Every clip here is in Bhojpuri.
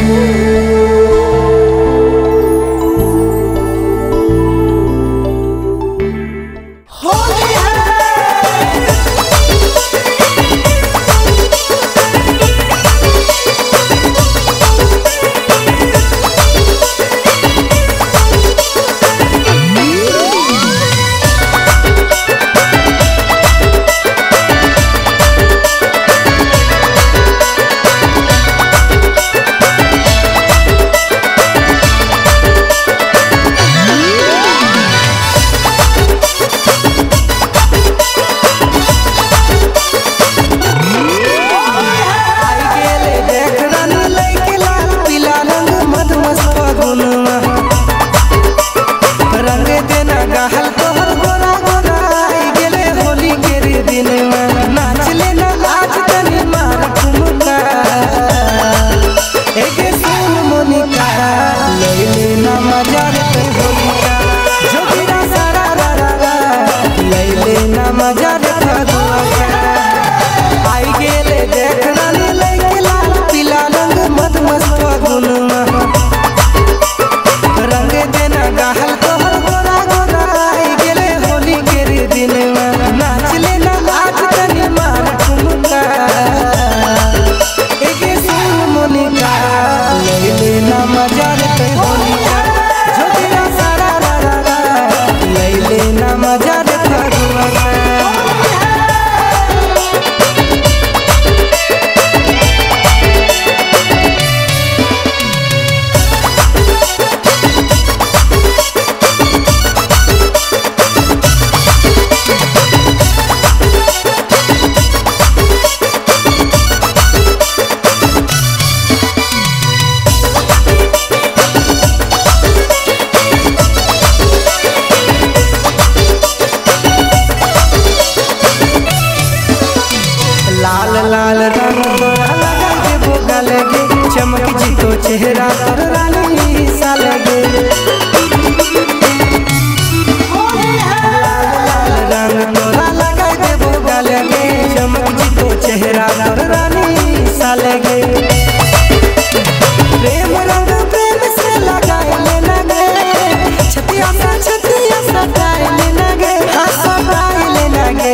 लाल रंग तोरा लगा के बोगा लगे, चमक जी तो चेहरा पर रानी सा लगे। लाल रंग तोरा लगा के बोगा लगे, चमक जी तो चेहरा पर रानी सा लगे। प्रेम रंग प्रेम से लगाए लेना गे, छतिया सा गाए लेना गे, हाँ सा गाए लेना गे।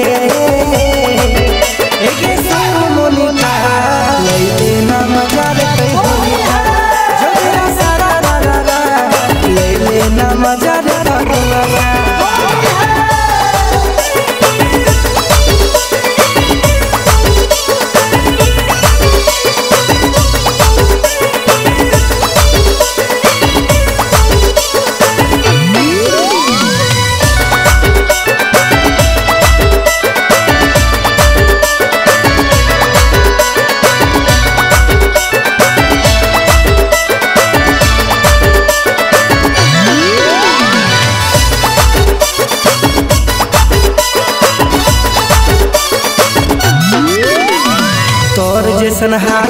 तोर जैसन